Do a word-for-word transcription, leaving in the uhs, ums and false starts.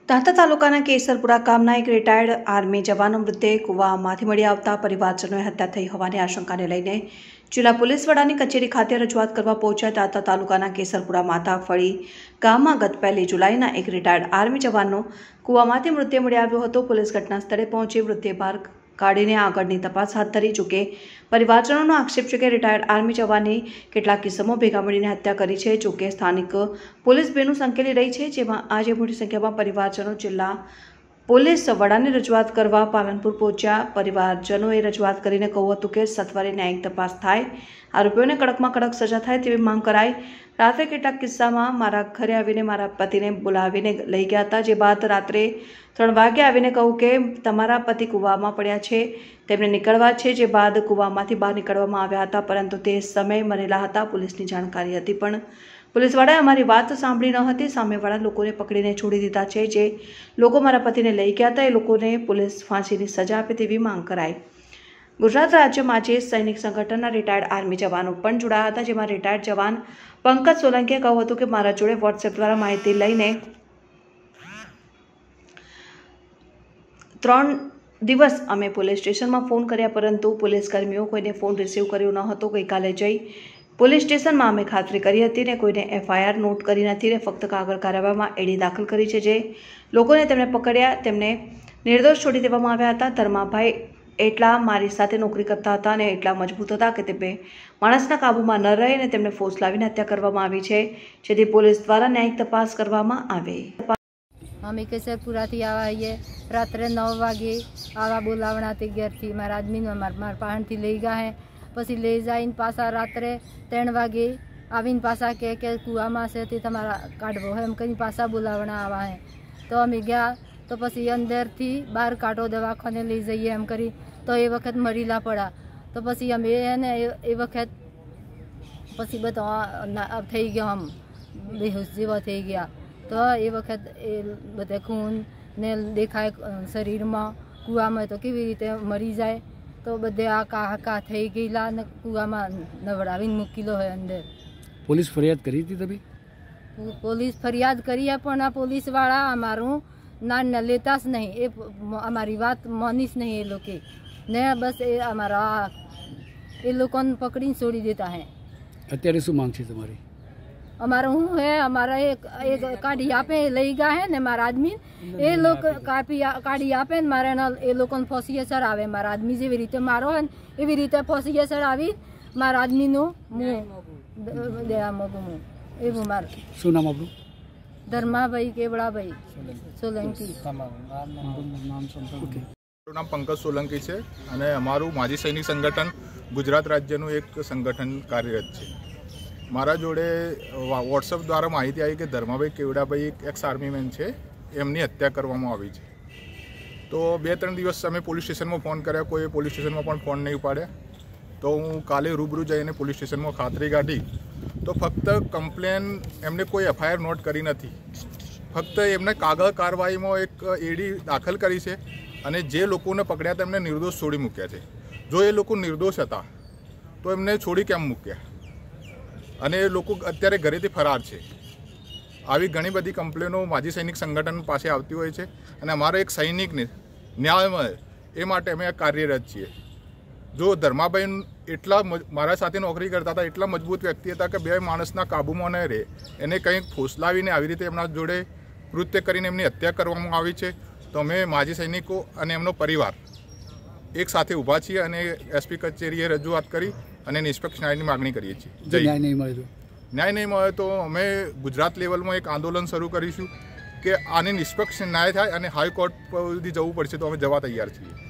દાંતા તાલુકાના કેસરપુરા ગામના એક રિટાયર્ડ આર્મી જવાનો મૃતદેહ કૂવામાંથી મળી આવતા પરિવારજનોએ હત્યા થઈ હોવાની આશંકાને લઈને જિલ્લા પોલીસ વડાની કચેરી ખાતે રજૂઆત કરવા પહોંચ્યા. દાંતા તાલુકાના કેસરપુરા માતા ફળી ગામમાં ગત પહેલી જુલાઈના એક રિટાયર્ડ આર્મી જવાનનો કૂવામાંથી મૃતદેહ મળી આવ્યો હતો. પોલીસ ઘટના સ્થળે પહોંચી મૃતદેહ બહાર કાઢીને આગળની તપાસ હાથ ધરી. જોકે પરિવારજનોનો આક્ષેપ છે કે રિટાયર્ડ આર્મી જવાનની કેટલાક કિસ્સાઓ ભેગા મળીને હત્યા કરી છે. જોકે સ્થાનિક પોલીસ બેનું સંકેલી રહી છે, જેમાં આજે મોટી સંખ્યામાં પરિવારજનો જિલ્લા પોલીસ વડાને રજૂઆત કરવા પાલનપુર પહોંચ્યા. પરિવારજનોએ રજૂઆત કરીને કહ્યું હતું કે સત્વરે ન્યાયિક તપાસ થાય, આરોપીઓને કડકમાં કડક સજા થાય તેવી માંગ કરાઈ. રાત્રે કેટલાક કિસ્સામાં મારા ઘરે આવીને મારા પતિને બોલાવીને લઈ ગયા હતા, જે બાદ રાત્રે ત્રણ વાગે આવીને કહું કે તમારા પતિ કૂવામાં પડ્યા છે, તેમને નીકળવા છે. જે બાદ કૂવામાંથી બહાર નીકળવામાં આવ્યા હતા, પરંતુ તે સમયે મરેલા હતા. પોલીસની જાણકારી હતી, પણ પોલીસવાળાએ અમારી વાત સાંભળી ન હતી. સામેવાળા લોકોને પકડીને છોડી દીધા છે. જે લોકો મારા પતિને લઈ ગયા હતા, એ લોકોને પોલીસ ફાંસીની સજા આપે તેવી માંગ કરાઈ. ગુજરાત રાજ્યમાં આજે સૈનિક સંગઠનના રિટાયર્ડ આર્મી જવાનો પણ જોડાયા હતા, જેમાં રિટાયર્ડ જવાન પંકજ સોલંકીએ કહ્યું હતું કે મારા જોડે વોટ્સએપ દ્વારા માહિતી લઈને ત્રણ દિવસ અમે પોલીસ સ્ટેશનમાં ફોન કર્યા, પરંતુ પોલીસ કર્મીઓ કોઈને ફોન રિસીવ કર્યો ન હતો. ગઈકાલે જઈ પોલીસ સ્ટેશનમાં અમે ખાતરી કરી હતી ને કોઈને એફઆઈઆર નોટ કરી નથી ને ફક્ત કાગળ કાર્યવાહીમાં એડી દાખલ કરી છે. જે લોકોને તેમને પકડ્યા તેમને નિર્દોષ છોડી દેવામાં આવ્યા હતા. ધર્માભાઈ એટલા મારી સાથે નોકરી કરતા હતા અને એટલા મજબૂત હતા કે તે માણસના કાબૂમાં ન રહે અને તેમને ફોર્સ લાવીને હત્યા કરવામાં આવી છે, જેથી પોલીસ દ્વારા ન્યાયિક તપાસ કરવામાં આવે. અમે કેસરપુરાથી આવ્યા છીએ. રાત્રે નવ વાગે આવા બોલાવણાથી ઘેરથી મારા આદમીને મારા પાણથી લઈ ગયા હે. પછી લઈ જઈને પાછા રાત્રે ત્રણ વાગે આવીને પાછા કહે કે કૂવામાં છે તે તમારા કાઢવો હોય એમ કરીને પાછા બોલાવણા આવ્યા હે. તો અમે ગયા તો પછી અંદરથી બહાર કાઢો, દવાખાને લઈ જઈએ એમ કરી. તો એ વખત મરીલા પડ્યા. તો પછી અમે એને એ વખત પછી બધા થઈ ગયા, આમ બેહોશ જેવા થઈ ગયા. તો એ વખત એ બધા ખૂન ને દેખાય શરીરમાં. કૂવામાં તો કેવી રીતે મરી જાય, તો બધે આકા હાકા થઈ ગયેલા ને કૂવામાં નવડાવીને મૂકેલો હોય અંદર. પોલીસ ફરિયાદ કરી હતી તમે? પોલીસ ફરિયાદ કરી, પણ આ પોલીસવાળા અમારું ના લેતા જ નહીં. એ અમારી વાત માનીશ નહીં એ લોકો ને, બસ એ અમારા એ લોકોને પકડીને છોડી દેતા હે. અત્યારે શું માંગ છે તમારી? અમારે શું હે, અમારા એક એક કાઢી આપે લઈ ગયા હે ને મારા આદમી, એ લોકો કાપી કાઢી આપે ને મારે એ લોકોને ફોસીએ ચડાવે. મારા આદમી જેવી રીતે મારો હોય ને એવી રીતે ફોસીએ ચડાવી મારા આદમીનું મું દેવા મોગું હું એવું. મારું શું નામ આપણું? ધર્માભાઈ કેવડાભાઈ સોલંકી. મારું નામ પંકજ સોલંકી છે અને અમારું માજી સૈનિક સંગઠન ગુજરાત રાજ્યનું એક સંગઠન કાર્યરત છે. મારા જોડે વોટ્સઅપ દ્વારા માહિતી આવી કે ધર્માભાઈ કેવડાભાઈ એક એક્સ આર્મીમેન છે, એમની હત્યા કરવામાં આવી છે. તો બે ત્રણ દિવસ અમે પોલીસ સ્ટેશનમાં ફોન કર્યા, કોઈ પોલીસ સ્ટેશનમાં પણ ફોન નહીં ઉપાડ્યા. તો હું કાલે રૂબરૂ જઈને પોલીસ સ્ટેશનમાં ખાતરી કાઢી તો ફક્ત કમ્પ્લેન એમને કોઈ એફઆઈઆર નોટ કરી નથી, ફક્ત એમને કાગળ કાર્યવાહીમાં એક એડી દાખલ કરી છે અને જે લોકોને પકડ્યા તેમને નિર્દોષ છોડી મૂક્યા છે. જો એ લોકો નિર્દોષ હતા તો એમને છોડી કેમ મૂક્યા? અને એ લોકો અત્યારે ઘરેથી ફરાર છે. આવી ઘણી બધી કમ્પ્લેનો માજી સૈનિક સંગઠન પાસે આવતી હોય છે અને અમારો એક સૈનિકને ન્યાય મળે એ માટે અમે કાર્યરત છીએ. જો ધર્માભાઈ એટલા મારા સાથે નોકરી કરતા હતા, એટલા મજબૂત વ્યક્તિ હતા કે બે માણસના કાબૂમાં ન રહે, એને કંઈક ફોસલાવીને આવી રીતે એમના જોડે કૃત્ય કરીને એમની હત્યા કરવામાં આવી છે. તો અમે માજી સૈનિકો અને એમનો પરિવાર એક સાથે ઊભા છીએ અને એસપી કચેરીએ રજૂઆત કરી અને નિષ્પક્ષ ન્યાયની માગણી કરીએ છીએ. ન્યાય નહીં મળે તો ન્યાય નહીં મળે તો અમે ગુજરાત લેવલમાં એક આંદોલન શરૂ કરીશું કે આને નિષ્પક્ષ ન્યાય થાય અને હાઈકોર્ટ સુધી જવું પડશે તો અમે જવા તૈયાર છીએ.